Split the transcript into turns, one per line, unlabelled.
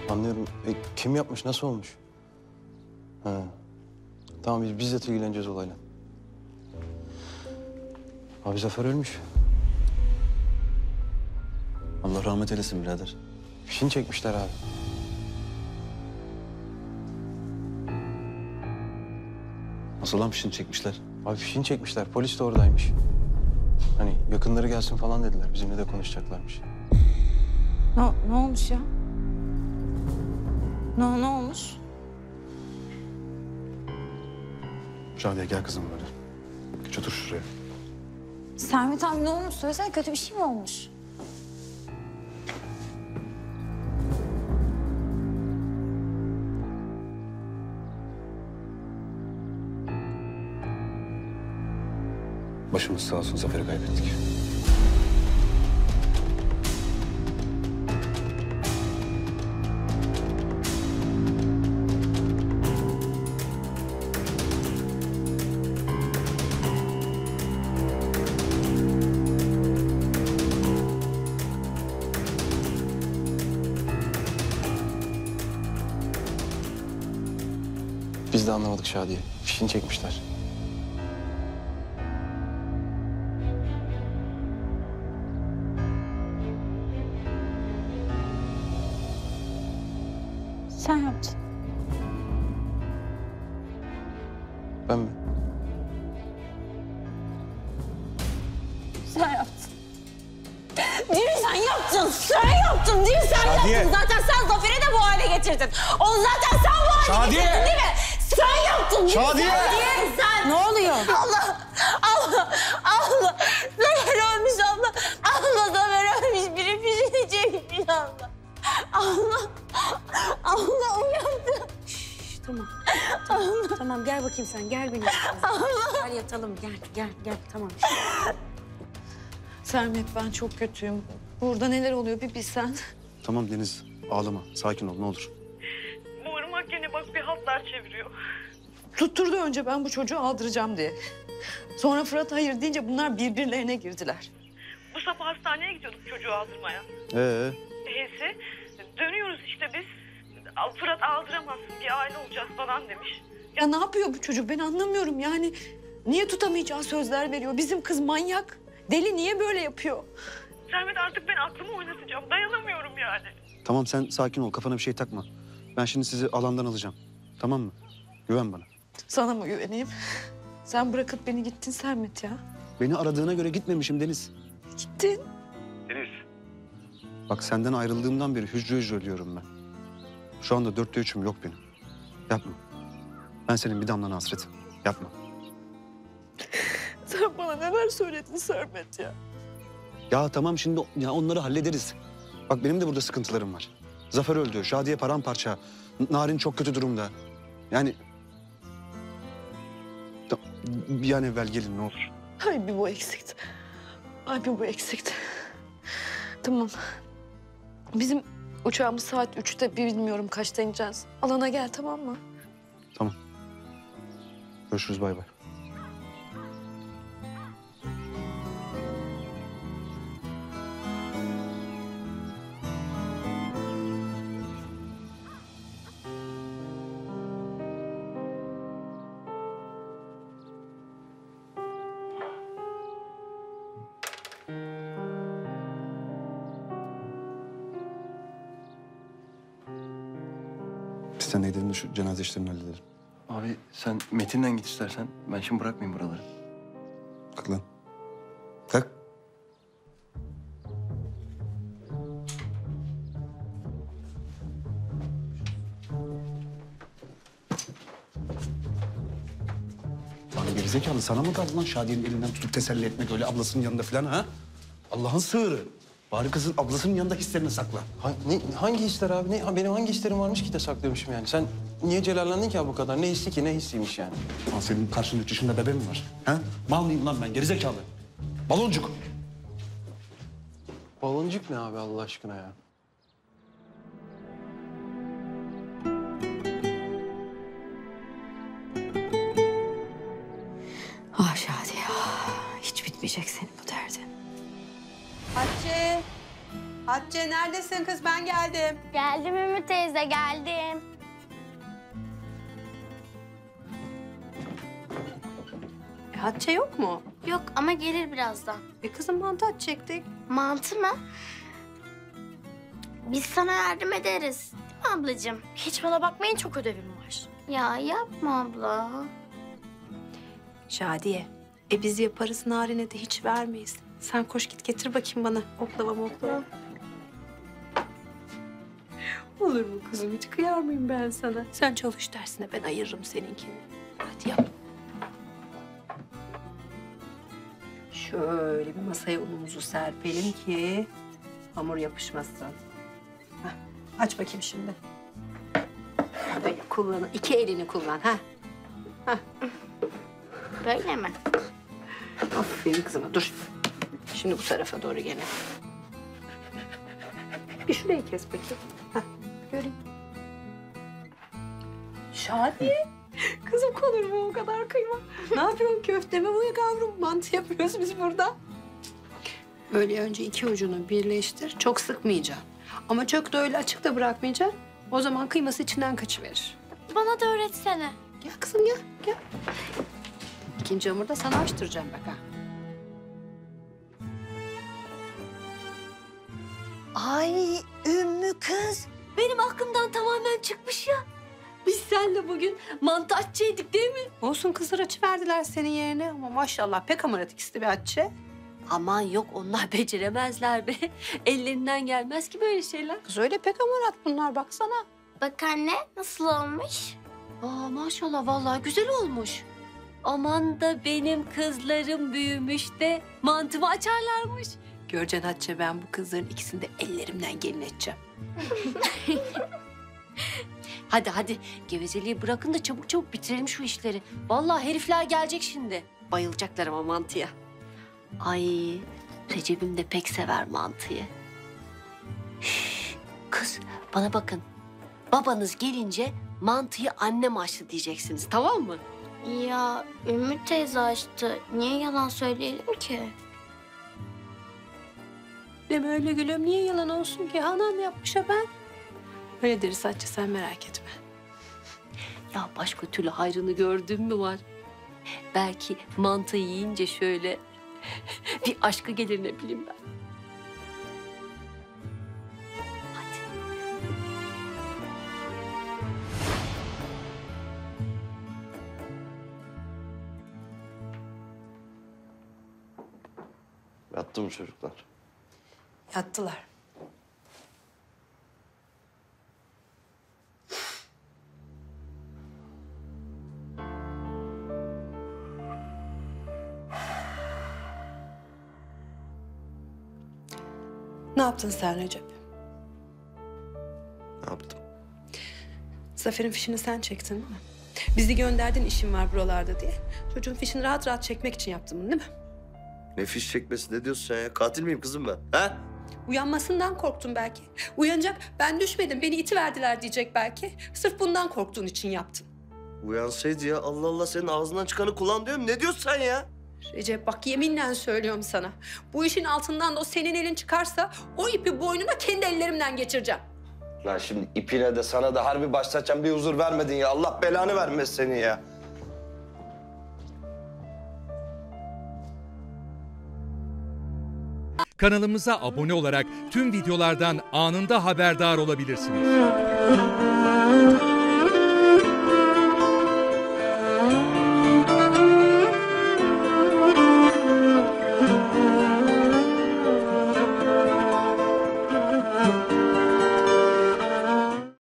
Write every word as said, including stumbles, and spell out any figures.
Anlıyorum. E, kim yapmış, nasıl olmuş? Ha. Tamam, biz bizzat ilgileneceğiz olayla. Abi Zafer ölmüş.
Allah rahmet eylesin birader.
Fişini çekmişler abi.
Nasıl lan fişini çekmişler?
Abi fişini çekmişler. Polis de oradaymış. Hani yakınları gelsin falan dediler. Bizimle de konuşacaklarmış.
Ne, ne olmuş ya? Ne, ne olmuş?
Şadiye gel kızım böyle. Geç otur şuraya.
Sermet abi ne olmuş? Söylesene, kötü bir şey mi olmuş?
Başımız sağ olsun, Zafer'i kaybettik.
Biz de anlamadık Şadiye. Fişini çekmişler.
Sen yaptın.
Ben mi?
Sen yaptın. Değil mi sen yaptın? Sen yaptın değil mi? Sen
Şadiye.
yaptın. Zaten sen Zafer'i de bu hale getirdin. Onu zaten sen bu hale
Şadiye.
getirdin değil mi? Sen yaptın değil mi?
Şadiye.
Sen, sen. Ne oluyor? Allah, Allah, Allah. Zafer ölmüş abla. Allah Zafer ölmüş. Biri fişini çekmiş abla. Allah, Allah uyandı.
Şş, tamam. Tamam, tamam gel bakayım sen gel benim. Gel yatalım gel gel gel tamam.
Sermet ben çok kötüyüm. Burada neler oluyor bir bilsen.
Tamam Deniz, ağlama. Sakin ol ne olur.
Bu ırmak gene bak bir hatlar çeviriyor. Tutturdu önce ben bu çocuğu aldıracağım diye. Sonra Fırat hayır deyince bunlar birbirlerine girdiler.
Bu sabah hastaneye gidiyorduk çocuğu aldırmaya.
Ee,
Neyse dönüyoruz işte biz. Fırat aldıramazsın, bir aile olacağız falan demiş.
Ya ne yapıyor bu çocuk ben anlamıyorum yani. Niye tutamayacağı sözler veriyor? Bizim kız manyak. Deli niye böyle yapıyor?
Sermet artık ben aklımı oynatacağım, dayanamıyorum yani.
tamam sen sakin ol, kafana bir şey takma. Ben şimdi sizi alandan alacağım. Tamam mı? Güven bana.
Sana mı güveneyim? Sen bırakıp beni gittin Sermet ya.
Beni aradığına göre gitmemişim Deniz.
Gittin.
Bak senden ayrıldığımdan beri hücre hücre ölüyorum ben. Şu anda dörtte üçüm yok benim. Yapma. Ben senin bir damlan hasretim. Yapma.
Sen bana neler söyledin Sermet ya?
Ya tamam şimdi ya onları hallederiz. Bak benim de burada sıkıntılarım var. Zafer öldü, Şadiye paramparça. N- Narin çok kötü durumda. Yani... Ta- Bir an evvel gelin ne olur.
Ay bir bu eksikti. Ay bir bu eksikti. Tamam. Bizim uçağımız saat üçte, bir bilmiyorum kaçta ineceğiz. Alana gel tamam mı?
Tamam. Görüşürüz bay bay. Biz sen ne dedin de şu cenaze işlerini halledelim.
Abi sen Metin'le git istersen. Ben şimdi bırakmayayım buraları.
Kalk lan. Kalk. Lan gerizekalı sana mı kaldı lan Şadiye'nin elinden tutup teselli etmek öyle ablasının yanında falan ha? Allah'ın sığırı. Bari kızın ablasının yanında hislerini sakla.
Ha, ne, hangi hisler abi? Ne, ha, benim hangi hislerim varmış ki de saklıyormuşum yani? Sen niye celallendin ki abi bu kadar? Ne hissi ki? Ne hissiymiş yani?
Lan senin karşında üç yaşında bebe mi var? Ha? Mal mıyım lan ben gerizekalı? Baloncuk.
Baloncuk ne abi Allah aşkına ya?
Ah Şadiye ah. Hiç bitmeyecek senin bu derdin.
Hatice.
Hatice neredesin kız? Ben geldim.
Geldim Ümmü teyze, geldim.
E, Hatice yok mu?
Yok ama gelir birazdan.
E kızım mantı açacaktık.
Mantı mı? Biz sana yardım ederiz. Değil mi ablacığım?
Hiç bana bakmayın, çok ödevim var.
Ya yapma abla.
Şadiye. E biz yaparız, Narin'e de hiç vermeyiz. Sen koş git getir bakayım bana oklava moklava. Olur mu kızım? Hiç kıyar mıyım ben sana? Sen çalış dersine, ben ayırırım seninkini. Hadi yap. Şöyle bir masaya unumuzu serpelim ki hamur yapışmasın. Hah, aç bakayım şimdi. Böyle kullan, iki elini kullan. Ha.
Böyle mi?
Aferin kızıma, dur. Şimdi bu tarafa doğru gene. Bir şurayı kes bakayım. Hah, göreyim. Şadiye. Kızım konur mu o kadar kıyma? Ne yapıyorsun, köfte mi bu ya kavrum? Mantı yapıyoruz biz burada. Böyle önce iki ucunu birleştir. Çok sıkmayacaksın. Ama çok da öyle açık da bırakmayacaksın. O zaman kıyması içinden kaçıverir.
Bana da öğretsene.
Gel kızım gel, gel. İkinci hamurda sana açtıracağım bak ha.
Ay Ümmü kız. Benim aklımdan tamamen çıkmış ya. Biz seninle bugün mantı açacaktık değil mi?
Olsun kızlar açıverdiler senin yerine ama maşallah pek amarat ikisi bir Hatice.
Aman yok, onlar beceremezler be. Ellerinden gelmez ki böyle şeyler.
Kız öyle pek amarat bunlar baksana.
Bak anne nasıl olmuş?
Aa maşallah, vallahi güzel olmuş. Aman da benim kızlarım büyümüş de mantımı açarlarmış.
Göreceksin Hatice, ben bu kızların ikisini de ellerimden gelin edeceğim.
Hadi hadi, gevezeliği bırakın da çabuk çabuk bitirelim şu işleri. Vallahi herifler gelecek şimdi. Bayılacaklar ama mantıya. Ay, Recep'im de pek sever mantıyı. Şş, kız bana bakın. Babanız gelince mantıyı annem açtı diyeceksiniz, tamam mı?
Ya Ümmü teyze açtı. Niye yalan söyleyelim ki?
Deme öyle gülüm, niye yalan olsun ki? Anam yapmış ha ben. Öyle deriz Hatice, sen merak etme.
Ya başka türlü hayrını gördüğüm mü var? Belki mantı yiyince şöyle bir aşkı gelir, ne bileyim ben. Hadi.
Yattı mı çocuklar?
Yattılar. Ne yaptın sen Recep?
Ne yaptım?
Zafer'in fişini sen çektin değil mi? Bizi gönderdin işim var buralarda diye. Çocuğun fişini rahat rahat çekmek için yaptın bunu değil mi?
Ne fiş çekmesi, ne diyorsun sen ya? Katil miyim kızım ben? Ha?
Uyanmasından korktun belki. Uyanacak, ben düşmedim, beni itiverdiler diyecek belki. Sırf bundan korktuğun için yaptın.
Uyansaydı ya, Allah Allah, senin ağzından çıkanı kulağın diyorum. Ne diyorsun sen ya?
Recep bak, yeminle söylüyorum sana. Bu işin altından da o senin elin çıkarsa o ipi boynuna kendi ellerimden geçireceğim.
Lan şimdi ipine de sana da harbi başlatacağım, bir huzur vermedin ya. Allah belanı vermez seni ya.
Kanalımıza abone olarak tüm videolardan anında haberdar olabilirsiniz.